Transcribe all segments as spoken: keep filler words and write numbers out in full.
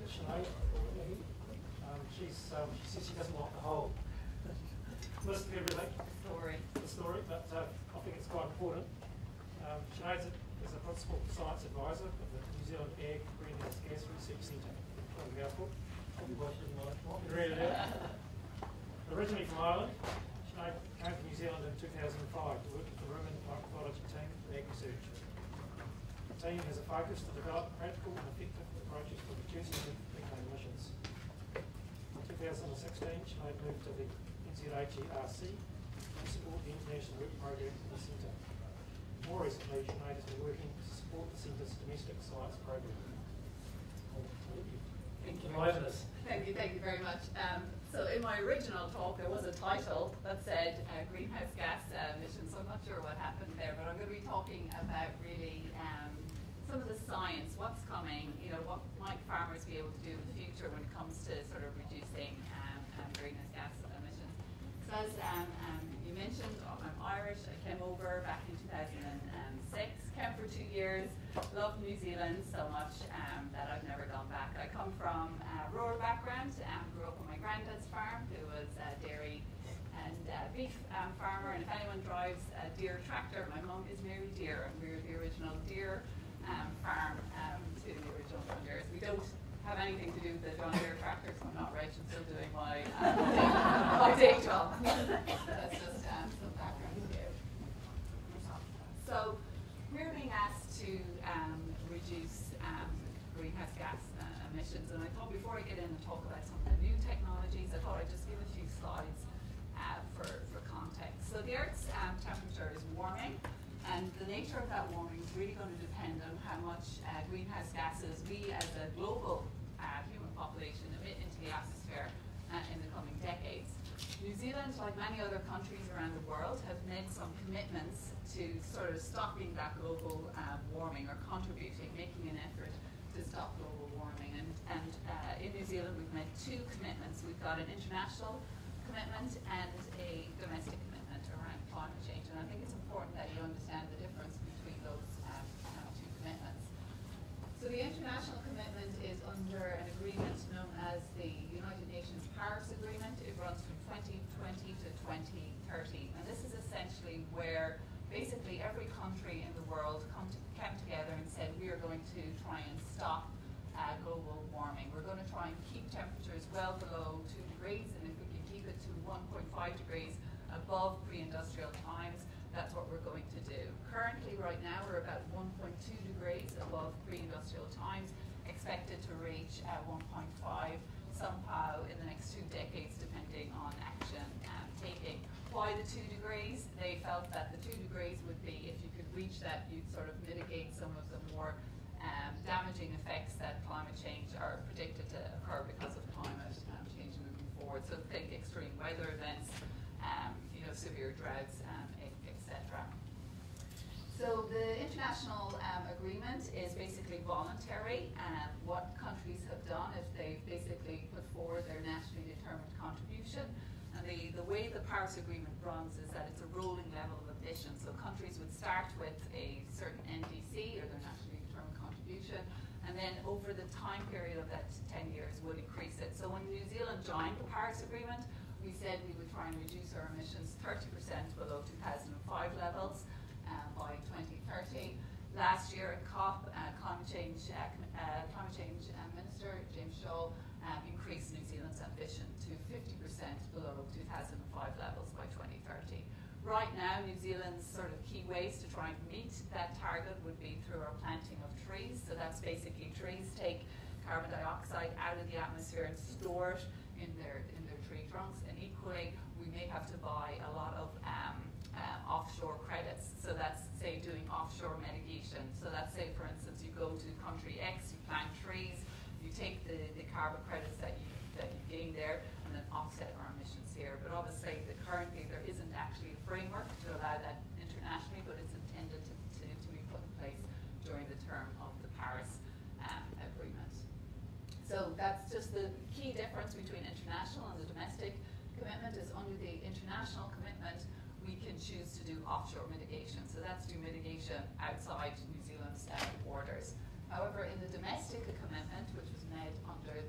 Sinead, or Leahy. Um, she's, um, she says she doesn't like the whole list of everything. Story. The story, but uh, I think it's quite important. Um, Sinead is a principal science advisor of the New Zealand Ag Greenhouse Gas Research Centre. Quite a mouthful. Read it out. Originally from Ireland, Sinead came to New Zealand in two thousand five to work with the Rumen microbiology team at AgResearch. The team has a focus to develop practical and effective approaches to reducing methane emissions. In two thousand sixteen, Sinead moved to the N Z A G R C to support the international work program for the centre. More recently, Sinead has been working to support the centre's domestic science program. Thank you. Enlighten us. Thank you, thank you very much. Um, so in my original talk, there was a title that said uh, greenhouse gas uh, emissions, so I'm not sure what happened there, but I'm going to be talking about really um, some of the science, what's coming, you know, what might farmers be able to do in the future when it comes to sort of reducing um, um, greenhouse gas emissions. So as um, um, you mentioned, I'm Irish. I came over back in two thousand six, came for two years, loved New Zealand so much um, that I've never gone back. I come from a rural background, um, grew up on my granddad's farm, who was a dairy and uh, beef um, farmer, and if anyone drives a Deere tractor, my mum is Mary Deere, and we were the original Deere um, farm um, to the original John Deeres. We don't have anything to do with the John Deere tractor, so I'm not rich and still doing my, um, my day job. That's just um, some background here. So we're being asked to um, reduce um, greenhouse gas uh, emissions, and I thought before I get in and talk about some of the new technologies, I thought I'd just give a few slides uh, for, for context. So the Earth's um, temperature is warming, and the nature of that warming is really going to depend on how much uh, greenhouse gases we as a global uh, human population emit into the atmosphere uh, in the coming decades. New Zealand, like many other countries around the world, have made some commitments to sort of stopping that global uh, warming, or contributing, making an effort to stop global warming. And, and uh, in New Zealand, we've made two commitments. We've got an international commitment and a domestic commitment around climate change. And I think it's important that you understand the difference between those um, uh, two commitments. So the international commitment is under an agreement known as the United Nations Paris Agreement. It runs from twenty twenty to twenty thirty. And this is essentially where basically every country in the world come to, came together and said, we are going to try and stop uh, global warming. We're going to try and keep temperatures well below two degrees, and if we can keep it to one point five degrees above pre-industrial times, that's what we're going to do. Currently, right now, we're about one point two degrees above pre-industrial times, expected to reach uh, one point five somehow in the next two decades, depending on action um, taking. Why the two degrees? They felt that the two degrees would be, if you could reach that, you'd sort of mitigate some of the more um, damaging effects that climate change are predicted to occur because of climate um, change moving forward. So think extreme weather events, um, you know, severe droughts, um, et cetera. So the international um, agreement is basically voluntary, and what countries have done is they've basically put forward their nationally determined contribution. And the, the way the Paris Agreement runs is that it's a rolling level of ambition. So countries would start with a certain N D C, or their nationally determined contribution, and then over the time period of that ten years would increase it. So when New Zealand joined the Paris Agreement, we said we would try and reduce our emissions thirty percent below two thousand five levels uh, by twenty thirty. Last year at COP, uh, climate change, uh, uh, climate change uh, Minister James Shaw um, increased New Zealand's ambition to fifty percent below two thousand five levels by twenty thirty. Right now, New Zealand's sort of key ways to try and meet that target would be through our planting of trees. So that's basically trees take carbon dioxide out of the atmosphere and store it in their in their tree trunks. And equally, we may have to buy a lot of um, um, offshore credits. So that's, say, doing offshore mitigation. So that's, say, for instance, you go to country X, you plant trees, you take the, the carbon credits that you that you gain there, and then offset our emissions here. But obviously, the, currently there isn't actually a framework to allow that internationally, but it's intended to, to, to be put in place during the term of the Paris um, Agreement. So that's just the key difference between international and the domestic commitment is under the international commitment, we can choose to do offshore mitigation. So that's do mitigation outside New Zealand's uh, borders. However, in the domestic commitment, which was made under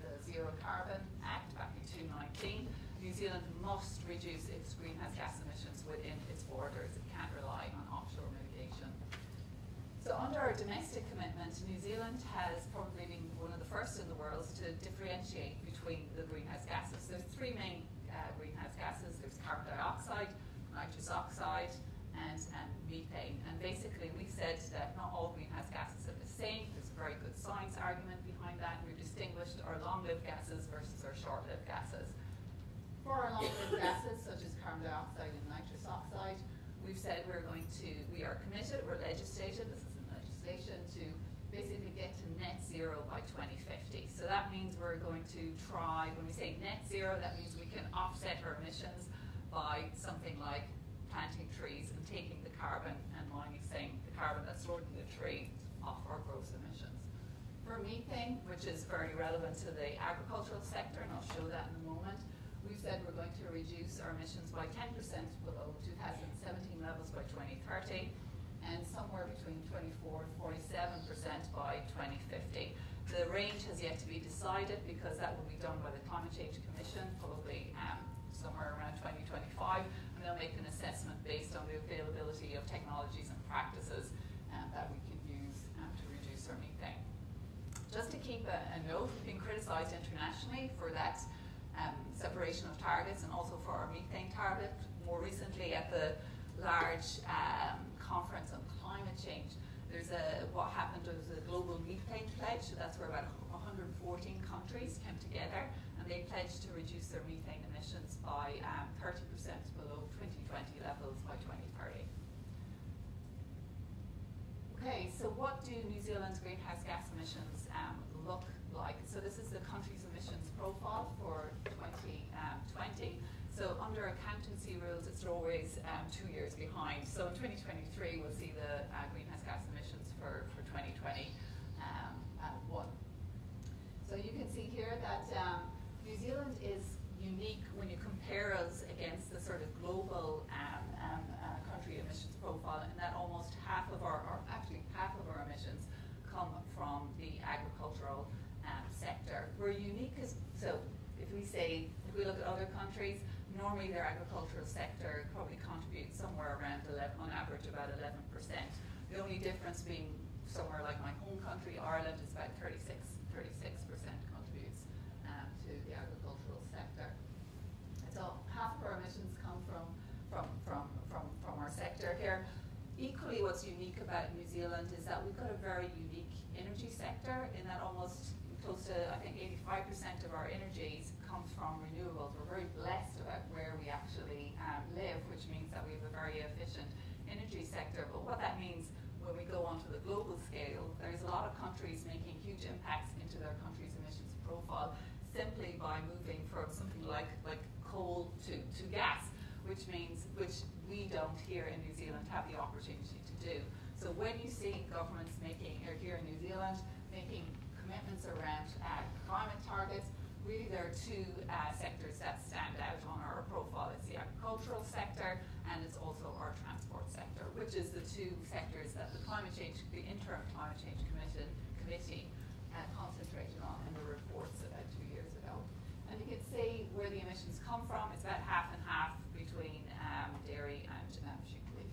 Zealand must reduce its greenhouse gas emissions within its borders. It can't rely on offshore mitigation. So under our domestic commitment, New Zealand has probably been one of the first in the world to differentiate between the greenhouse gases. There's three main uh, greenhouse gases. There's carbon dioxide, nitrous oxide, and, and methane. And basically we said that not all greenhouse gases are the same. There's a very good science argument behind that. We've distinguished our long-lived gases versus our short-lived gases. For our long-lived gases, such as carbon dioxide and nitrous oxide, we've said we're going to, we are committed, we're legislated, this is in legislation, to basically get to net zero by twenty fifty. So that means we're going to try, when we say net zero, that means we can offset our emissions by something like planting trees and taking the carbon and mimicking the carbon that's stored in the tree off our gross emissions. For methane, which is very relevant to the agricultural sector, and I'll show that in a moment, we've said we're going to reduce our emissions by ten percent below two thousand seventeen levels by twenty thirty, and somewhere between twenty-four and forty-seven percent by twenty fifty. The range has yet to be decided because that will be done by the Climate Change Commission, probably um, somewhere around twenty twenty-five, and they'll make an assessment based on the availability of technologies and practices um, that we can use um, to reduce our methane. Just to keep a, a note, we've been criticised internationally for that um, separation of targets and also for our methane target. More recently at the large um, conference on climate change, there's a, what happened was a global methane pledge, so that's where about one hundred fourteen countries came together and they pledged to reduce their methane emissions by um, thirty percent below twenty twenty levels by twenty thirty. Okay, so what do New Zealand's greenhouse gas emissions um, look like? So this is the country's emissions profile for twenty twenty. So under accountancy rules, it's always um, two years behind. So in twenty twenty-three, we'll see the uh, greenhouse gas emissions for, for twenty twenty-one. Um, so you can see here that um, New Zealand is unique when you compare us against the sort of global um, um, uh, country emissions profile, in that almost half of our, or actually half of our emissions come from the agricultural um, sector. We're unique as, so if we say, if we look at other countries, normally their agricultural sector probably contributes somewhere around eleven, on average about eleven percent. The only difference being somewhere like my home country, Ireland, is about thirty-six percent contributes um, to the agricultural sector. So half of our emissions come from, from, from, from, from our sector here. Equally, what's unique about New Zealand is that we've got a very unique energy sector in that almost close to, I think, eighty-five percent of our energies comes from renewables. We're very blessed about where we actually um, live, which means that we have a very efficient energy sector. But what that means when we go onto the global scale, there's a lot of countries making huge impacts into their country's emissions profile simply by moving from something like, like coal to, to gas, which means, which we don't here in New Zealand have the opportunity to do. So when you see governments making, or here in New Zealand, making commitments around uh, climate targets, really there are two uh, sectors that stand out on our profile. It's the agricultural sector and it's also our transport sector, which is the two sectors that the climate change, the interim climate change commission, committee uh, concentrated on in the reports about two years ago. And you can see where the emissions come from. It's about half and half between um, dairy and um, sheep beef.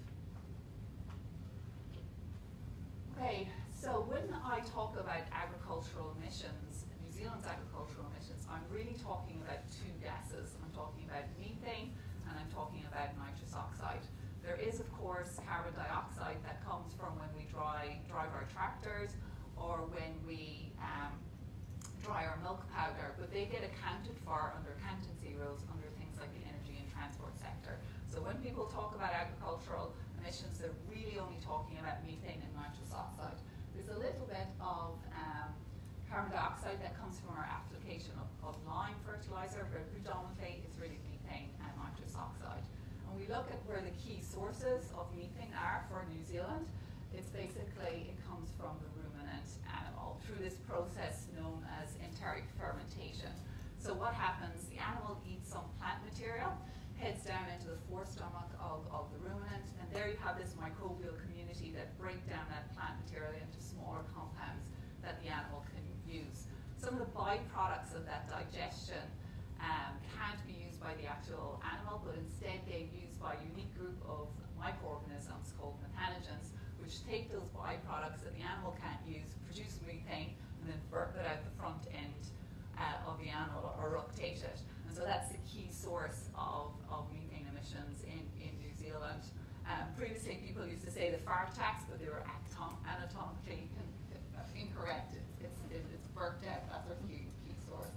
Okay, so when I talk about agricultural emissions, New Zealand's agricultural emissions, I'm really talking about two gases. I'm talking about methane and I'm talking about nitrous oxide. There is, of course, carbon dioxide that comes from when we dry, drive our tractors or when we um, dry our milk powder, but they get accounted for under accountancy rules under things like the energy and transport sector. So when people talk about agricultural emissions, they're really only talking about methane and nitrous oxide. There's a little bit of um, carbon dioxide that comes from our application of, of lime fertilizer, but predominantly it's really methane and nitrous oxide. And we look at where the key sources of methane are for New Zealand. It's basically, it comes from the ruminant animal through this process known as enteric fermentation. So what happens, the animal eats some plant material, heads down into the forestomach of, of the ruminant, and there you have this microbial community that break down that plant material into smaller compounds that the animal can use. Some of the byproducts of that digestion um, can't be used by the actual animal, but instead they're used by a unique group of microorganisms called methanogens, which take those byproducts that the animal can't use, produce methane, and then burp it out the front end uh, of the animal or update it. And so that's the key source of, of methane emissions in, in New Zealand. Um, previously, people used to say the fart tax, but they were atom- anatomically incorrect. It's, it's, it's burped out. That's our key, key source.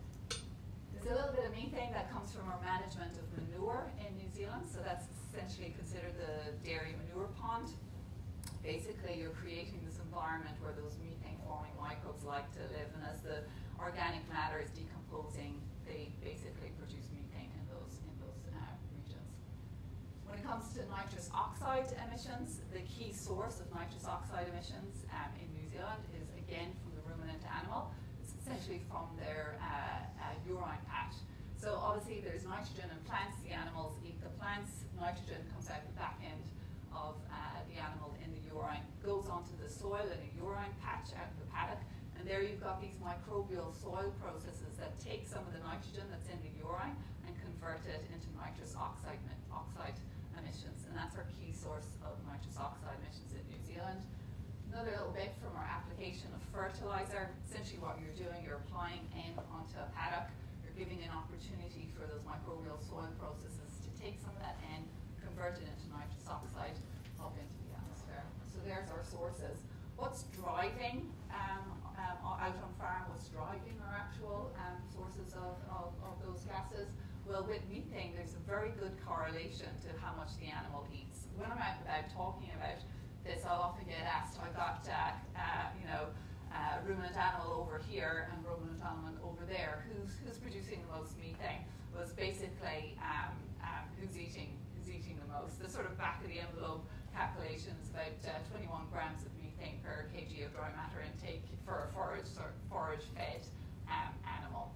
There's a little bit of methane that comes from our management of manure in New Zealand. So that's essentially considered the dairy manure pond. Basically, you're creating this environment where those methane-forming microbes like to live, and as the organic matter is decomposing, they basically produce methane in those in those uh, regions. When it comes to nitrous oxide emissions, the key source of nitrous oxide emissions um, in New Zealand is again from the ruminant animal. It's essentially from their uh, uh, urine patch. So obviously there's nitrogen in plants. The animals eat the plants. Nitrogen comes out the back end of uh, the animal in the urine, goes onto the soil in a urine patch out in the paddock, and there you've got these microbial soil processes that take some of the nitrogen that's in the urine and convert it into nitrous oxide, oxide emissions, and that's our key source of nitrous oxide emissions in New Zealand. Another little bit from our application of fertilizer. Essentially what you're doing, you're applying N onto a paddock, you're giving an opportunity for those microbial soil processes to take some of that N, convert it into nitrous oxide up into the atmosphere. So there's our sources. What's driving um, um, out on farm, what's driving our actual um, sources of, of, of those gases? Well, with methane, there's a very good correlation to how much the animal eats. When I'm out and about talking about this, I'll often get asked, I've got, uh, uh, you know, uh, ruminant animal over here and ruminant animal over there. Who's, who's producing the most methane? Well, it's basically um, um, who's eating eating the most. The sort of back of the envelope calculation is about uh, twenty-one grams of methane per kg of dry matter intake for a forage or forage fed um, animal.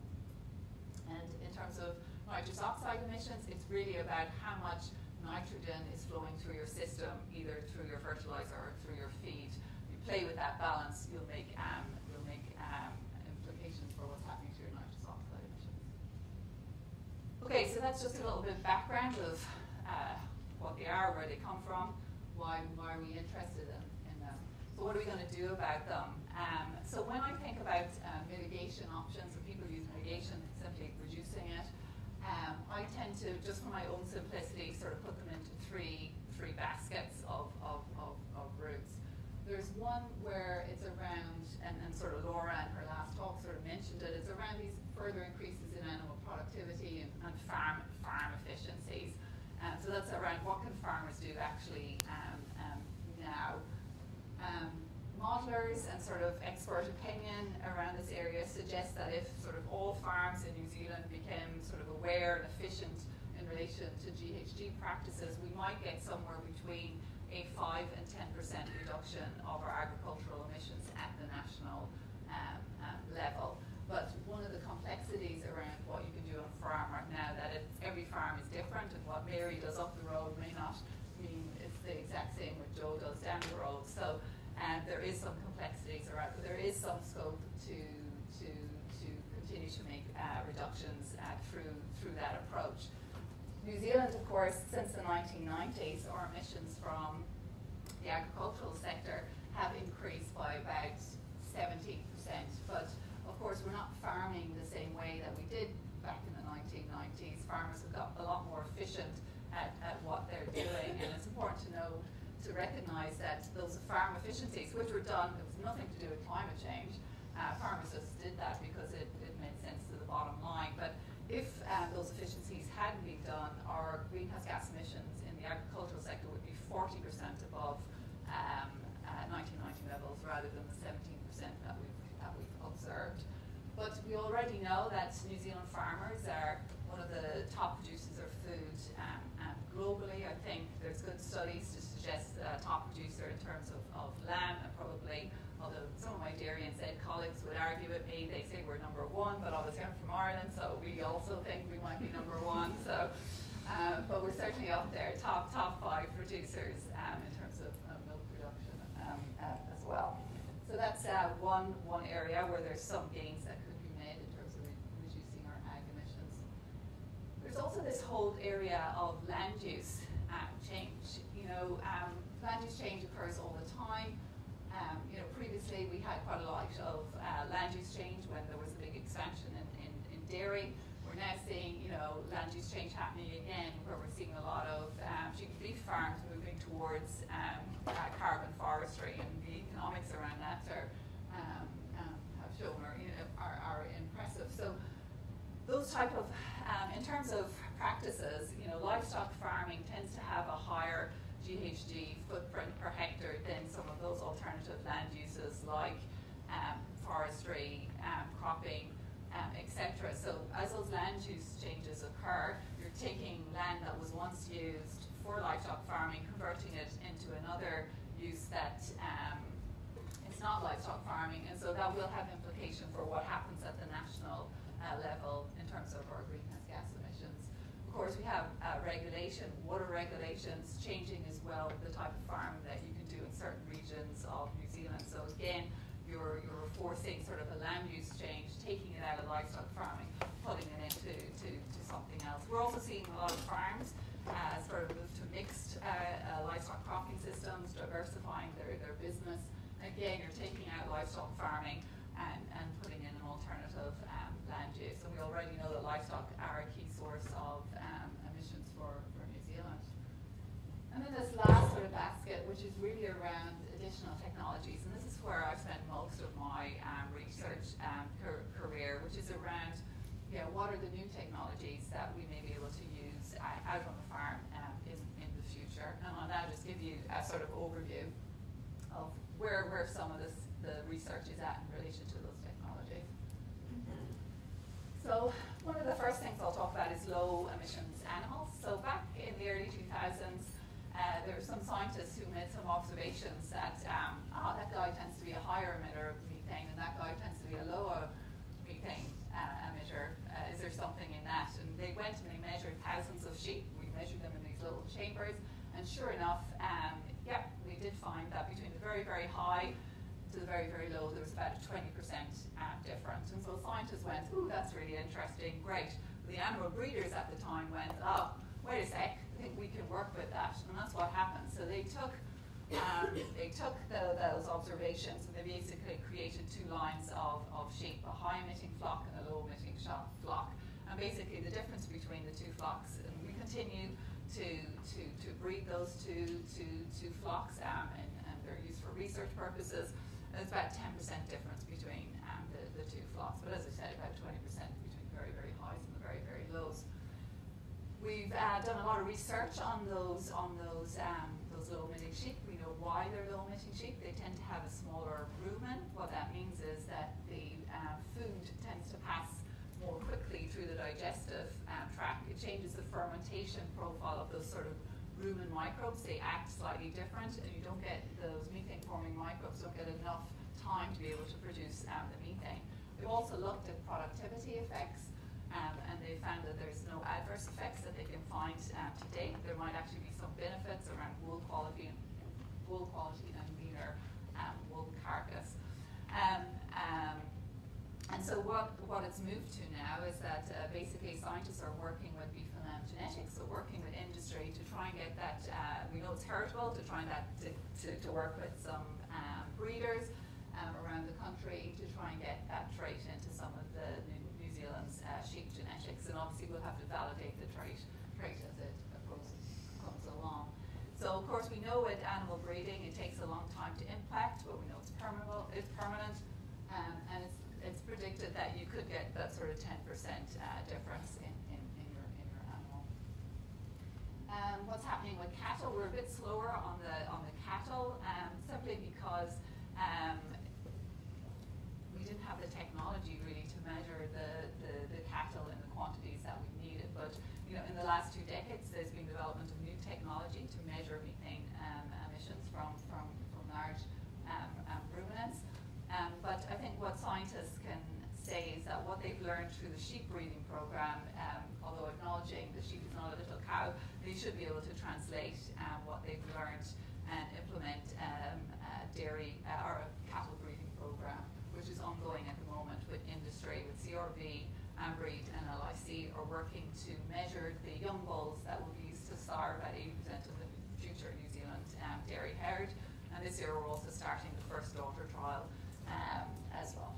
And in terms of nitrous oxide emissions, it's really about how much nitrogen is flowing through your system, either through your fertilizer or through your feed. You play with that balance, you'll make um, you'll make um, implications for what's happening to your nitrous oxide emissions. Okay, so that's just a little bit of background of Uh, what they are, where they come from, why, why are we interested in, in them. So what are we going to do about them? Um, so when I think about uh, mitigation options, and people use mitigation, simply reducing it, um, I tend to, just for my own simplicity, sort of put them into three, three baskets of, of, of, of routes. There's one where it's around, and, and sort of Laura in her last talk sort of mentioned it, it's around these further increases in animal productivity and, and farm, farm efficiencies. Um, so that's around what can farmers do actually um, um, now. Um, modelers and sort of expert opinion around this area suggest that if sort of all farms in New Zealand became sort of aware and efficient in relation to G H G practices, we might get somewhere between a five and ten percent reduction of our agricultural emissions at the national um, um, level. But one of the complexities around what you can do on a farm right now, that it's, every farm is different, and what Mary does up the road may not mean it's the exact same what Joe does down the road. So um, there is some complexities around, but there is some scope to to to continue to make uh, reductions uh, through through that approach. New Zealand, of course, since the nineteen nineties, our emissions from the agricultural sector have increased by about seventeen percent, but of course, we're not farming the same way that we did back in the nineteen nineties. Farmers have got a lot more efficient at, at what they're doing, and it's important to know, to recognize that those farm efficiencies, which were done, it was nothing to do with climate change. Uh, farmers just did that because it, it made sense to the bottom line. But if um, those efficiencies hadn't been done, our greenhouse gas emissions in the agricultural sector would be forty percent above um, uh, nineteen ninety levels rather than the seventeen percent that we've, that we've observed. But we already know that New Zealand farmers are one of the top producers of food um, um, globally. I think there's good studies to suggest a uh, top producer in terms of, of lamb, and probably, although some of my dairy and said colleagues would argue with me, they say we're number one, but obviously I'm from Ireland, so we also think we might be number one. So, uh, but we're certainly up there, top top five producers um, in terms of uh, milk production um, uh, as well. So that's uh, one one area where there's some gains that could be made in terms of re reducing our ag emissions. There's also this whole area of land use um, change. You know, um, land use change occurs all the time. Um, you know, previously we had quite a lot of uh, land use change when there was a big expansion in, in, in dairy. We're now seeing, you know, land use change happening again, where we're seeing a lot of um, sheep and beef farms moving towards um, uh, carbon forestry, and the economics around that are, um, um, have shown are, you know, are, are impressive. So those type of, um, in terms of practices, you know, livestock farming tends to have a higher G H G footprint per hectare than some of those alternative land uses like um, forestry, um, cropping, um, et cetera. So as those land use changes occur, you're taking land that was once used for livestock farming, converting it into another use that um, it's not livestock farming, and so that will have implication for what happens at the national uh, level in terms of our greenhouse gas emissions. Of course, we have uh, regulation, water regulations changing as well, the type of farming that you can do in certain regions of New Zealand. So again, you're, you're forcing sort of a land use change, taking it out of livestock farming, putting it into to, to something else. We're also seeing a lot of farms uh, sort of move to mixed uh, uh, livestock cropping systems, diversifying their, their business. Again, you're taking out livestock farming and, and putting in an alternative um, land use. And we already know that livestock are a key source of um, emissions for, for New Zealand. And then this last sort of basket, which is really around additional technologies, and this is where I've spent most of my um, research um, car career, which is around, you know, what are the new technologies that we may be able to use uh, out on the farm um, in, in the future. And I'll now just give you a sort of overview of where, where some of this, the research is at in relation to those technologies. So one of the first things I'll talk about is low emissions animals. So back in the early two thousands, uh, there were some scientists who made some observations that um, oh, that guy tends to be a higher emitter of methane and that guy tends to be a lower methane uh, emitter. Uh, is there something in that? And they went and they measured thousands of sheep. We measured them in these little chambers, and sure enough, um, yeah, we did find that between the very, very high to the very, very low, there was about a twenty percent uh, difference. And so scientists went, ooh, that's really interesting, great. The animal breeders at the time went, oh, wait a sec, I think we can work with that. And that's what happened. So they took um, they took the, those observations and they basically created two lines of, of sheep, a high-emitting flock and a low-emitting flock. And basically the difference between the two flocks, and we continue to, to, to breed those two, two, two flocks, um, and, and they're used for research purposes. There's about ten percent difference between um, the, the two flocks, but as I said, about twenty percent between the very, very highs and the very, very lows. We've uh, done a lot of research on those on those um, those low-emitting sheep. We know why they're low-emitting sheep. They tend to have a smaller rumen. What that means is that the uh, food tends to pass more quickly through the digestive um, tract. It changes the fermentation profile of those sort of rumen microbes. They act slightly different, and you don't get those methane-forming microbes don't get enough time to be able to produce um, the methane. We've also looked at productivity effects, um, and they found that there's no adverse effects that they can find um, to date. There might actually be some benefits around wool quality and wool quality and leaner um, wool carcass. Um, um, And so what, what it's moved to now is that uh, basically scientists are working with beef and lamb genetics, so working with industry to try and get that, uh, we know it's heritable, to try and that, to, to, to work with some um, breeders um, around the country to try and get that trait into some of the New, New Zealand's uh, sheep genetics. And obviously we'll have to validate the trait, trait as it comes, comes along. So of course we know with animal breeding it takes a long time to impact, but we know it's permanent, it's permanent um, and it's It's predicted that you could get that sort of ten percent uh, difference in, in, in, your, in your animal. Um, what's happening with cattle? We're a bit slower on the on the cattle, um, simply because um, we didn't have the technology really to measure the, the, the cattle in the quantities that we needed. But you know, in the last two decades, there's been development of new technology to measure methane um, emissions from from from large um, um, ruminants. Um, but I think what scientists can say is that what they've learned through the sheep breeding program, um, although acknowledging the sheep is not a little cow, they should be able to translate um, what they've learned and implement um, a dairy uh, or a cattle breeding program, which is ongoing at the moment with industry, with C R V, um, breed and L I C are working to measure the young bulls that will be used to starve at eighty percent of the future New Zealand um, dairy herd. And this year we're also starting the first daughter trial um, as well.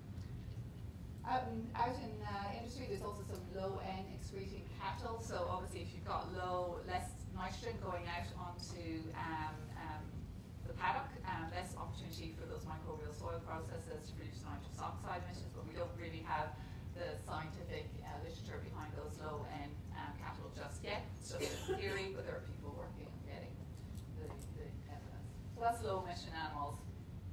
Um, out in uh, industry, there's also some low-N excreting cattle. So obviously, if you've got low, less nitrogen going out onto um, um, the paddock, um, less opportunity for those microbial soil processes to produce nitrous oxide emissions. But we don't really have the scientific uh, literature behind those low-N um, cattle just yet. It's just in theory, but there are people working on getting the, the evidence. So that's low-emission animals.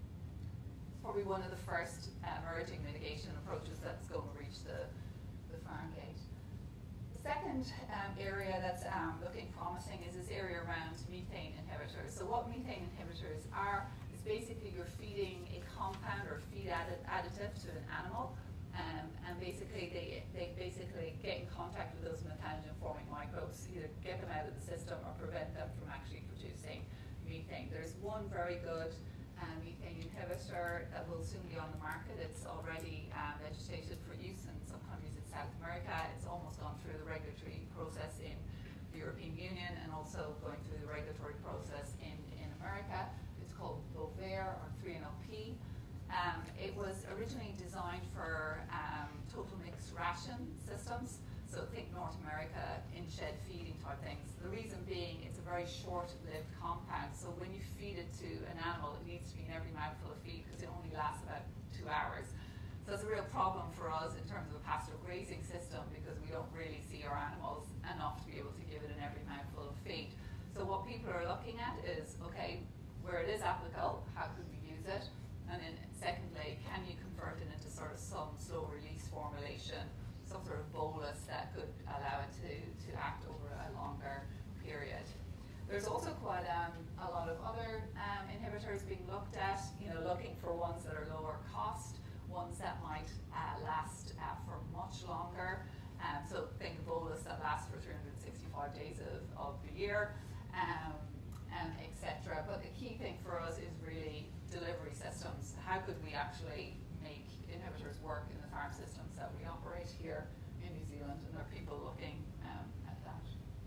Probably one of the first uh, emerging mitigation approaches that's going to reach the, the farm gate. The second um, area that's um, looking promising is this area around methane inhibitors. So what methane inhibitors are is basically you're feeding a compound or feed addi additive to an animal, um, and basically they, they basically get in contact with those methanogen-forming microbes, either get them out of the system or prevent them from actually producing methane. There's one very good Um, methane inhibitor that will soon be on the market. It's already um, legislated for use in some countries in South America. It's almost gone through the regulatory process in the European Union and also going through the regulatory process in, in America. It's called Bovaer or three N O P. Um, it was originally designed for um, total mixed ration systems. So think North America in shed feeding type things. The reason being it's a very short-lived compound. So when you feed it to an animal, it needs to be in every mouthful of feed because it only lasts about two hours. So it's a real problem for us in terms of a pasture grazing system because we don't really see our animals enough to be able to give it in every mouthful of feed. So what people are looking at is, okay, where it is applicable, how could we use it? And then secondly, can you convert it into sort of some slow release formulation, some sort of bolus that could allow it to, to act over a longer period. There's also quite um, a lot of other um, inhibitors being looked at, you know, looking for ones that are lower cost, ones that might uh, last uh, for much longer. Um, so think of bolus that lasts for three hundred sixty-five days of, of the year, um, and et cetera. But the key thing for us is really delivery systems. How could we actually make inhibitors work in the farm systems that we operate here in New Zealand, and there are people looking um, at that.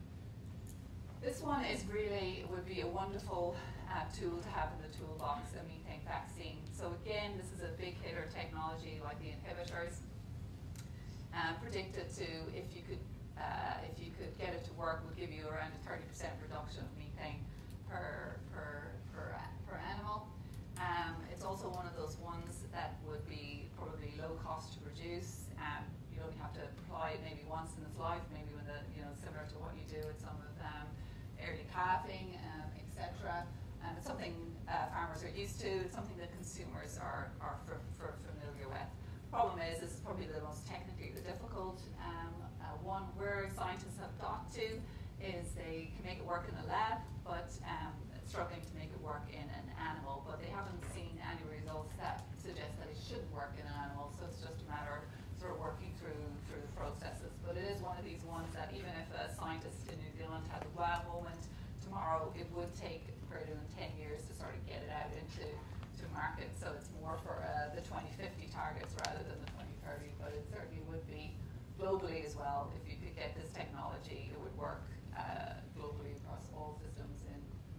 This one is really, would be a wonderful uh, tool to have in the toolbox, a methane vaccine. So again, this is a big hitter technology like the inhibitors. Uh, predicted to, if you could uh, if you could get it to work, would give you around a thirty percent reduction of methane per, per, per, per animal. Um, it's also one of those ones that would be probably low cost to produce. Um, you only have to apply it maybe once in its life, maybe when the, you know, similar to what you do with some of um, early calving, um, et cetera. Um, it's something uh, farmers are used to. It's something that consumers are, are for, for familiar with. Problem is, this is probably the most technically the difficult um, uh, one. Where scientists have got to is they can make it work in a lab, but um, struggling to make it work in an animal, but they haven't seen any results that suggest that it should work in an animal, so it's just a matter of sort of working through through the processes. But it is one of these ones that even if a scientist in New Zealand had a wow moment tomorrow, it would take greater than ten years to sort of get it out into to market, so it's more for uh, the twenty fifty targets rather than the twenty thirty, but it certainly would be globally as well. If you could get this technology, it would work uh, globally across all systems in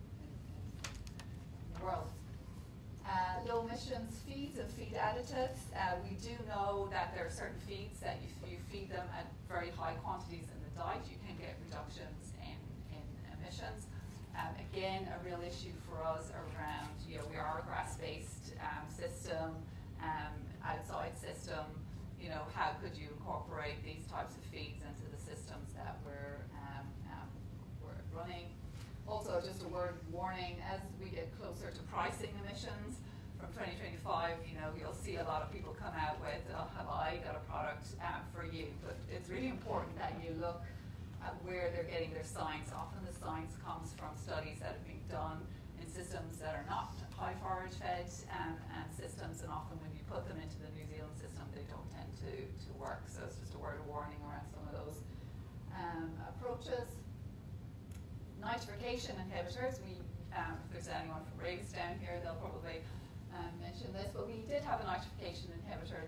world. Uh, low emissions feeds and feed additives. Uh, we do know that there are certain feeds that if you feed them at very high quantities in the diet, you can get reductions in, in emissions. Um, again, a real issue for us around, you know, we are a grass-based um, system, um, outside system, you know, how could you incorporate these types of feeds into the systems that we're, um, um, we're running? Also, just a word of warning, as we get closer to pricing emissions from twenty twenty-five, you know, you'll see a lot of people come out with, oh, have I got a product um, for you? But it's really important that you look at where they're getting their science. Often the science comes from studies that have been done in systems that are not high forage fed um, and systems, and often when you put them into the New Zealand system, they don't tend to, to work. So it's just a word of warning around some of those um, approaches. Nitrification inhibitors, we, um, if there's anyone from Raves down here, they'll probably um, mention this, but we did have a nitrification inhibitor, D C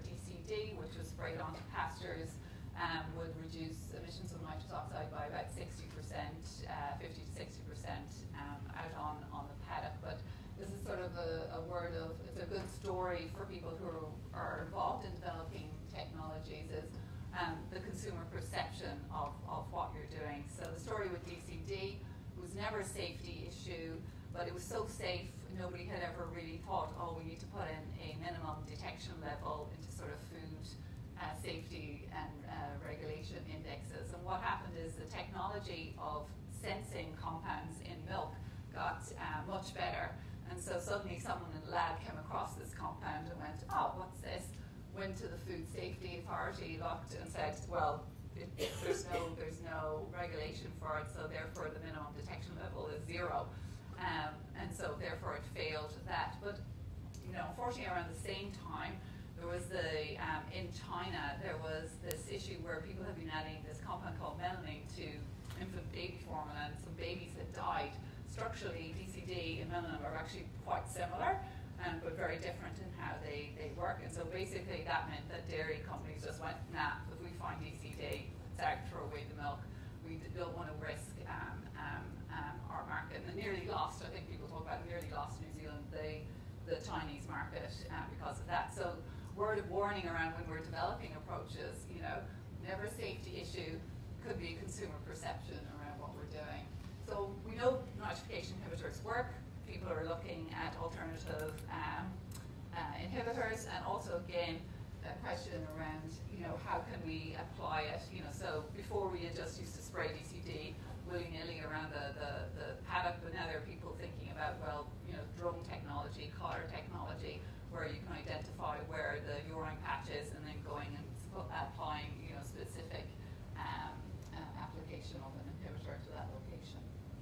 D, which was sprayed onto pastures, um, would reduce emissions of nitrous oxide by about sixty percent, uh, fifty to sixty percent um, out on, on the paddock. But this is sort of a, a word of, it's a good story for people who are involved in developing technologies, is um, the consumer perception of, of what you're doing. So the story with D C D was never a safety issue, but it was so safe, nobody had ever really thought, oh, we need to put in a minimum detection level into sort of food uh, safety and uh, regulation indexes. And what happened is the technology of sensing compounds in milk got uh, much better. And so suddenly someone in the lab came across this compound and went, oh, what's this? Went to the Food Safety Authority, looked and said, well, it, it, there's no there's no regulation for it, so therefore the minimum detection level is zero. Um, and so therefore it failed that. But you know, unfortunately around the same time, there was the, um, in China, there was this issue where people had been adding this compound called melanin to infant baby formula, and some babies had died. Structurally, D C D and melanin are actually quite similar, um, but very different in how they, they work. And so basically that meant that dairy companies just went, nah, if we find D C D, it's out, throw away the milk. We don't want to risk um, um, um, our market. And they nearly lost, I think people talk about it, nearly lost New Zealand, the, the Chinese market uh, because of that. So word of warning around when we're developing approaches, you know, never a safety issue, could be a consumer perception around what we're doing. So we know nitrification inhibitors work. People are looking at alternative um, uh, inhibitors, and also again, a question around, you know, how can we apply it? You know, so before we had just used to spray D C D willy-nilly around the, the, the paddock, but now there are people thinking about, well, you know, drone technology, collar technology, where you can identify where the urine patch is and then going and applying, you know, specific um, uh, application of an inhibitor to that location.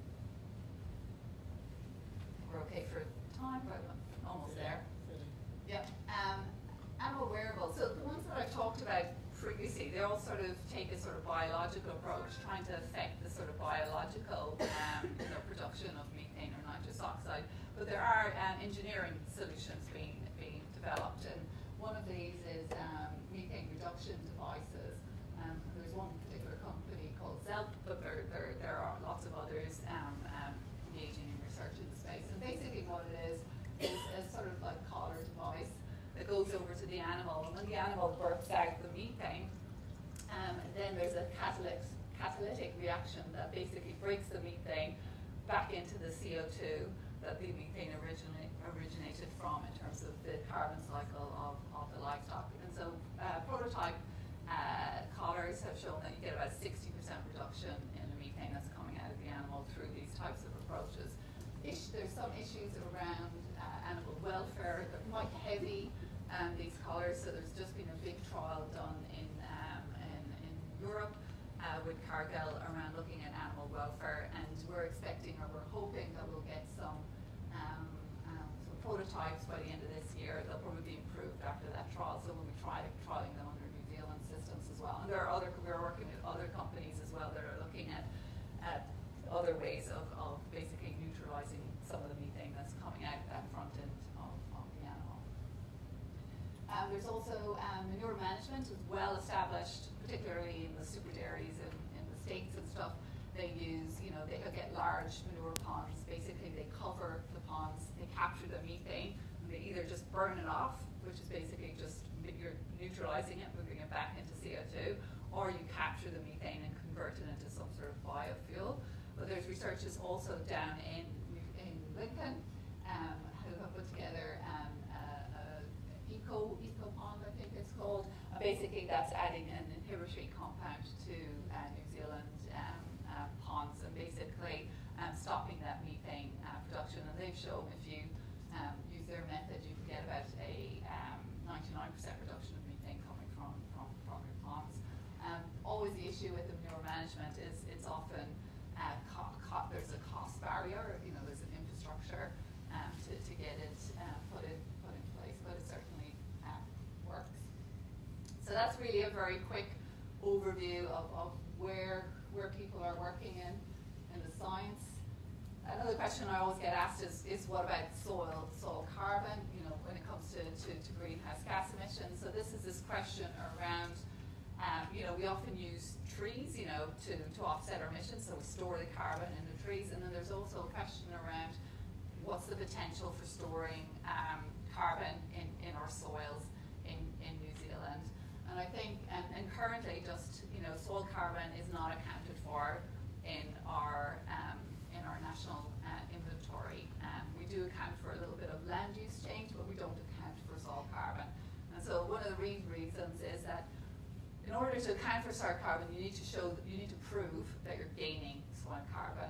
We're okay for time, but I'm almost there. Yep. Um, animal wearables. So the ones that I've talked about previously, they all sort of take a sort of biological approach, trying to affect the sort of biological um, you know, production of methane or nitrous oxide. But there are um, engineering solutions being being developed, and one of these is um, methane reduction devices. Um, there's one particular company called Zelp, but there there there are lots of others um, um, engaging in research in the space. And basically, what it is is a sort of like collar device that goes over to the animal, and when the animal burps out the methane, um, then there's a catalytic, catalytic reaction that basically breaks the methane back into the C O two that the methane originally originated from in terms of the carbon cycle of, of the livestock. And so uh, prototype uh, collars have shown that you get about sixty percent reduction in the methane that's coming out of the animal through these types of approaches. Ish, there's some issues around uh, animal welfare. They're quite heavy, um, these collars, so there's just been a big trial done in, um, in, in Europe uh, with Cargill around looking at animal welfare, and we're expecting, or we're hoping that we'll get some, um, um, some prototypes by the end of this year. They'll probably be improved after that trial, so we'll be try, trialing them under New Zealand systems as well. And there are other, we're working with other companies as well that are looking at, at other ways of, of basically neutralizing some of the methane that's coming out that front end of, of the animal. Um, there's also um, manure management is well established, particularly in the super dairies in, in the States and stuff. They use, you know, they get large manure ponds. Basically, they cover the ponds, they capture the methane, and they either just burn it off, which is basically just you're neutralizing it, moving it back into C O two, or you capture the methane and convert it into some sort of biofuel. But there's researchers also down in, in Lincoln um, who have put together um, uh, uh, eco, eco pond, I think it's called. Uh, basically, that's adding an inhibitory compound to uh, New Zealand um, uh, ponds, and basically um, stopping that methane uh, production. And they've shown if you um, use their method, you can get about a um, ninety-nine percent reduction of methane coming from, from, from your ponds. Um, always the issue with the manure management is it's often Uh, co co there's a cost barrier, you know, there's an infrastructure um, to, to get it uh, put in put in place, but it certainly uh, works. So that's really a very quick overview of, of where where people are working in in the science. another question I always get asked is, is what about soil soil carbon, you know, when it comes to, to, to greenhouse gas emissions. So this is this question around, um, you know, we often use trees, you know, to, to offset our emissions, so we store the carbon in the trees, and then there's also a question around what's the potential for storing um, carbon in, in our soils in, in New Zealand. And I think, and, and currently just, you know, soil carbon is not accounted for in our um, in our national uh, inventory. Um, we do account for a little bit of land use change, but we don't account for soil carbon. And so one of the re reasons is that in order to account for soil carbon, you need to show, that you need to prove that you're gaining soil carbon.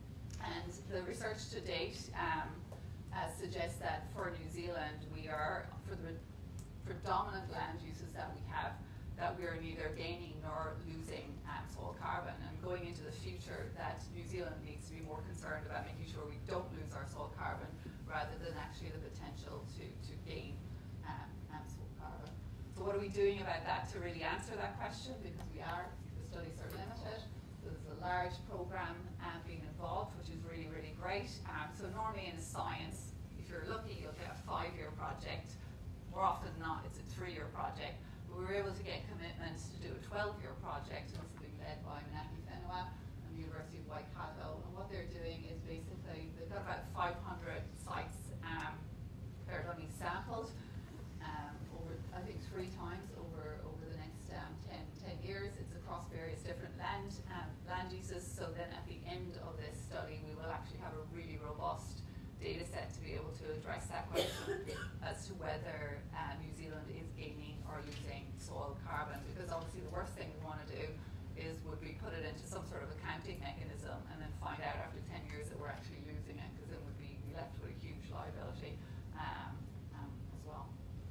And the research to date um, uh, suggests that for New Zealand, we are, for the predominant land uses that we have, that we are neither gaining nor losing um, soil carbon. And going into the future, that New Zealand needs to be more concerned about making sure we don't lose our soil carbon rather than actually the potential to, to gain um, um, soil carbon. So what are we doing about that to really answer that question? Because we are, the studies are limited. So there's a large program um, being involved, which is really, really great. Um, so normally in science, if you're lucky, you'll get a five-year project. More often than not, it's a three-year project. But we were able to get commitments to do a twelve-year project, and it's being led by Leahy and the University of Waikato. And what they're doing is basically, they've got about five hundred sites um, they're only sampled um, over, I think, three times over, over the next um, ten, ten years. It's across various different land, um, land uses. So then at the end of this study, we will actually have a really robust data set to be able to address that question as to whether uh, New Zealand is gaining or losing soil carbon. Because obviously the worst thing we want to do is would we put it into some sort of accounting mechanism and then find out after ten years that we're actually losing it, because then we'd be left with a huge liability um, um, as well.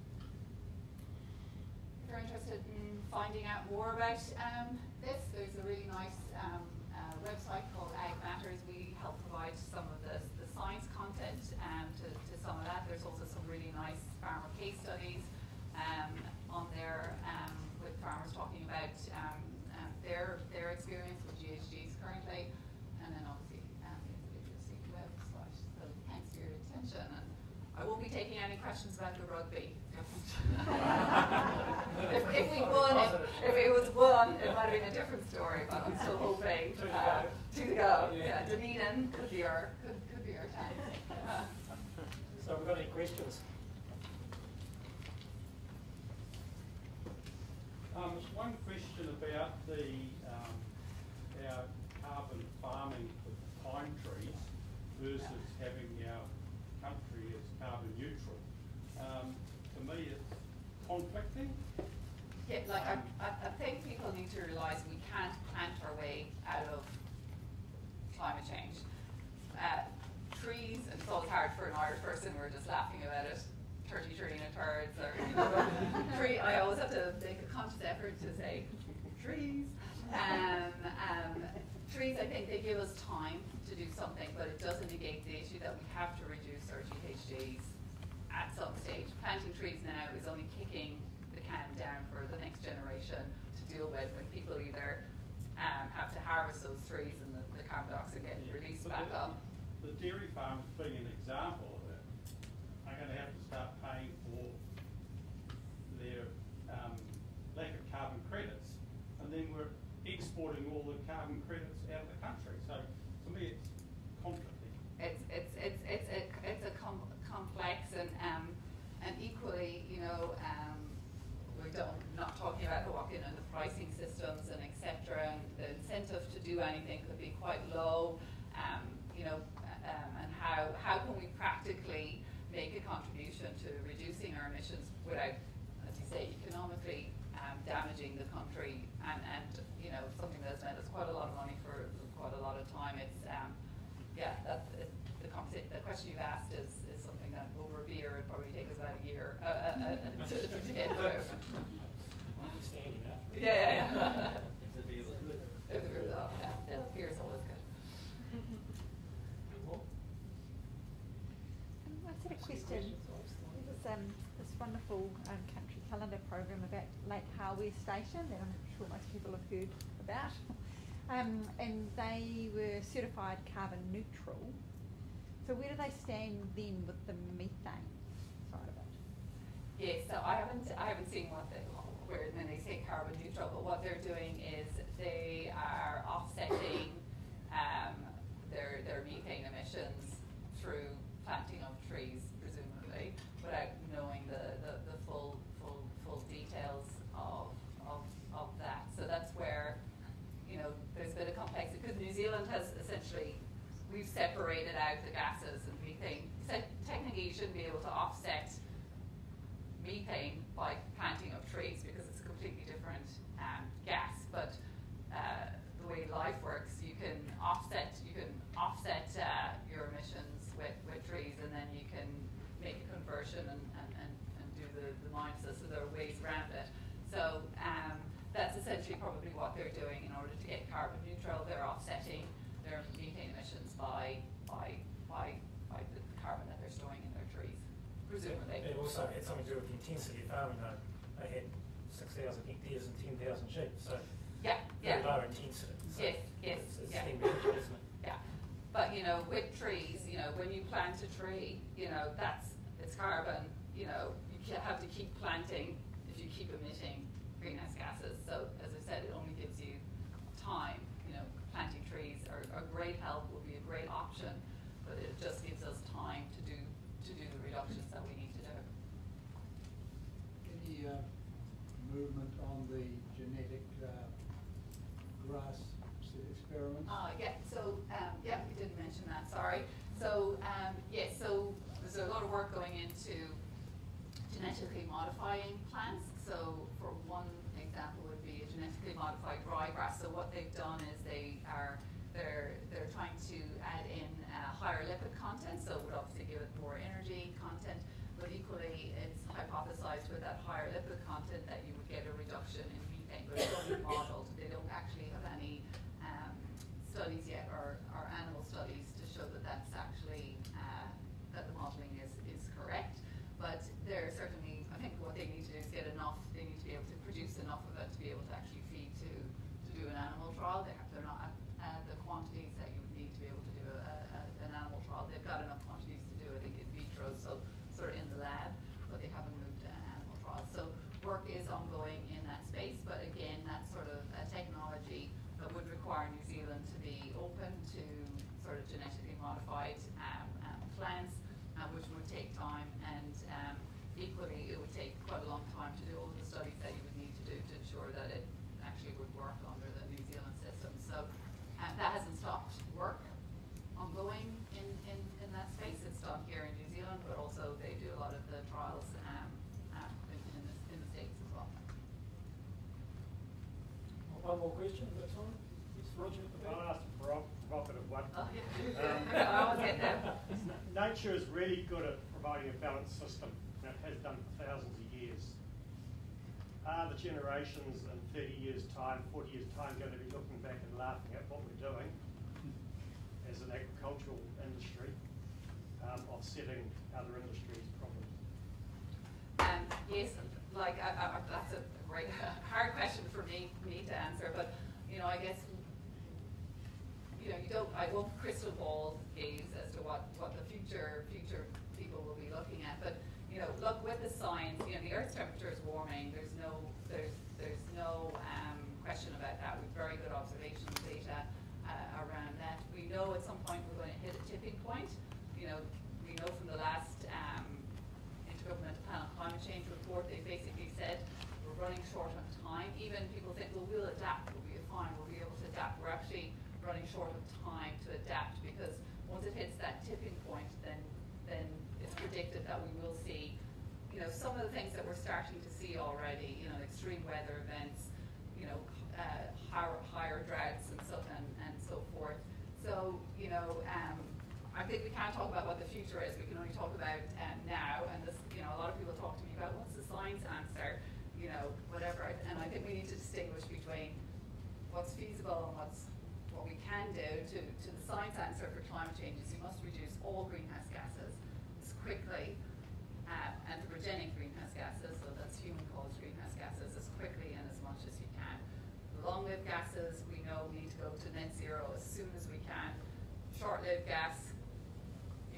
If you're interested in finding out more about um, this, there's a really nice um, uh, website called Ag Matters. We help provide some of the, the science content um, to, to some of that. There's also some really nice farmer case studies um, on there um, with farmers talking about um, um, their their experience with G H Gs currently, and then obviously um, the individual website. So thanks for your attention, and I won't be taking any questions about the rugby. if, if we won, if, if it was won, it might have been a different story, but I'm still hoping uh, to go. Yeah, Dunedin could be our could, could be our time. Uh, So have we got any questions? Um, one question about the um, our carbon farming with pine trees versus yeah. having our country as carbon neutral. Um, to me, it's conflicting. Yeah, like um, I, I think people need to realise we can't plant our way out of climate change. Uh, trees, and it's always hard for an Irish person, we're just laughing about it. thirty trillion turds, or you know, tree. I always have to make a conscious effort to say trees. Um, um, trees, I think they give us time to do something, but it doesn't negate the issue that we have to reduce our G H Gs at some stage. Planting trees now is only kicking the can down for the next generation to deal with when people either um, have to harvest those trees and the, the carbon dioxide getting Yeah. released But back the, up. The dairy farmers being an example of it, are going to have to start paying for their um, lack of carbon credits, and then we're exporting all the carbon credits out of the country. So to me, it's conflicting. It's it's it's it's a it's a com complex and um and equally, you know, um, we don't not talking about walking in the pricing systems and et cetera. And the incentive to do anything could be quite low. Um, you know, um, and how how can we practically make a contribution to reducing our emissions without, as you say, economically um, damaging the country, and, and you know, something that's made us quite a lot of money for quite a lot of time. It's um, yeah, that's it, the the question you've asked is, is something that over a beer would probably take us about a year uh, uh, uh, to, to get through. Understanding that. Yeah, yeah, yeah. If the beer was good. If the beer was off, yeah, yeah, beer is always good. I just had a question. There was um, this wonderful um, country calendar program about Lake Harwell Station that I'm sure most people have heard about. Um, and they were certified carbon neutral. So where do they stand then with the methane side of it? Yes, so I haven't I haven't seen what they where when they say carbon neutral, but what they're doing is they are offsetting um, their their methane emissions through planting of trees, presumably, without knowing the, the, the full full full details of, of of that. So that's where, you know, there's a bit of complexity, because New Zealand has essentially, we've separated out the gases and methane. So technically you shouldn't be able to offset methane by planting of trees because it's a completely different um, gas, but uh, the way life works, you can offset you can offset uh, your emissions with, with trees, and then you can make a conversion and, and, and, and do the, the minuses, so there are ways around it. So um, that's essentially probably what they're doing in order to get carbon neutral. They're offsetting their methane emissions by by by, by the carbon that they're storing in their trees, presumably. It also had something to do with the intensity of farming, though. They had six thousand hectares and ten thousand sheep, so yeah, very yeah. low intensity. So yes, yes, it's, it's yeah. beneficial, isn't it? Yeah, but you know, with trees, you know, when you plant a tree, you know, that's it's carbon. You know, you have to keep planting if you keep emitting greenhouse gases. So as I said, it only gives you time. You know, planting trees are a great help, will be a great option, but it just gives us time to do to do the reductions that we need to do. Any uh, movement on the genetic uh, grass experiments? Uh, yeah, so, um, yeah, we didn't mention that, sorry. So, um, yeah, so there's a lot of work going into genetically modifying plants. So, for one example would be a genetically modified ryegrass. So what they've done is they are, they're, they're trying to add in uh, higher lipid content, so it would obviously give it more energy content, but equally it's hypothesized with that higher lipid content that you would get a reduction in methane, but it's only modeled. They don't actually have any um, studies yet, or, or animal studies to show that that's actually, uh, that the modeling is, is correct. But they're certainly, I think what they need to do is get enough, they need to be able to produce enough of it to be able to actually feed to, to do an animal trial. They have, they're not at uh, the quantities that you would need to be able to do a, a, an animal trial. They've got enough quantities to do, I think, in vitro, so sort of in the lab, but they haven't moved to animal trials. So work is ongoing in that space, but again, that's sort of a technology that would require New Zealand to be open to sort of genetically modified um, um, plants, uh, which would take time, and um, equally it would take quite a long time to do all of the studies that you would need to do to ensure that it actually would work under the New Zealand system. So uh, that hasn't stopped work ongoing in, in, in that space. It's done here in New Zealand, but also they do a lot of the trials um, um, in, in, the, in the States as well. One more question, that's all. Yes, Roger at the back. I'll ask a provo- provocative one. Oh, yeah. Um, I always get that. Nature is really good at providing a balanced system, and it has done for thousands of years. Are the generations in thirty years' time, forty years' time, going to be looking back and laughing at what we're doing as an agricultural industry, um, offsetting other industries' problems? Um, yes, like I, I, that's a great hard question for me me to answer, but you know, I guess you know you don't. I won't crystal ball gaze as to what what the future future people will be looking at, but you know, look with the science. You know, the Earth's temperature is warming. There's no there's there's no um, question about that. We've very good observation data uh, around that. We know at some point we're going to hit a tipping point. You know, we know from the last um, Intergovernmental Panel Climate Change report, they basically said we're running short on time. Even people think, well, we'll adapt, we'll be fine, we'll be able to adapt. We're actually running short of time to adapt, because once it hits that tipping point, then then it's predicted that we will see, you know, some of the things that we're starting to see already, you know, extreme weather events, you know, uh, higher, higher droughts and so and, and so forth. So, you know, um, I think we can't talk about what the future is. We can only talk about um, now. And this, you know, a lot of people talk to me about what's the science answer, you know, whatever. And I think we need to distinguish between what's feasible and what's what we can do. To, to the science answer for climate change is you must reduce all greenhouse gases as quickly, uh, anthropogenic greenhouse gases, so that's human-caused greenhouse gases, as quickly and as much as you can. Long-lived gases, we know we need to go to net zero as soon as we can. Short-lived gas, you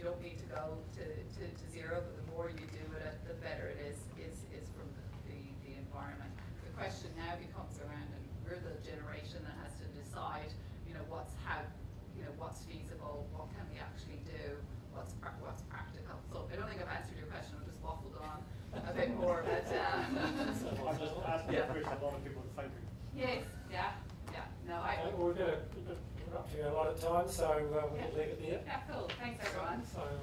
don't need to go to, to, to zero, but the more you do it, the better it is, is, is from the, the environment. The question now becomes around, and we're the generation that has to decide, you know, what's how, you know, what's feasible, what can we actually do, what's pra what's practical. So I don't think I've answered your question. I've just waffled on a bit more, but uh, I'm just asking yeah. a question a lot of people are thinking. Yes, yeah, yeah. No, I. Uh, we're going to, we're up to a lot of time, so uh, we'll Yeah. leave it there. Yeah, cool. Thanks, everyone. So.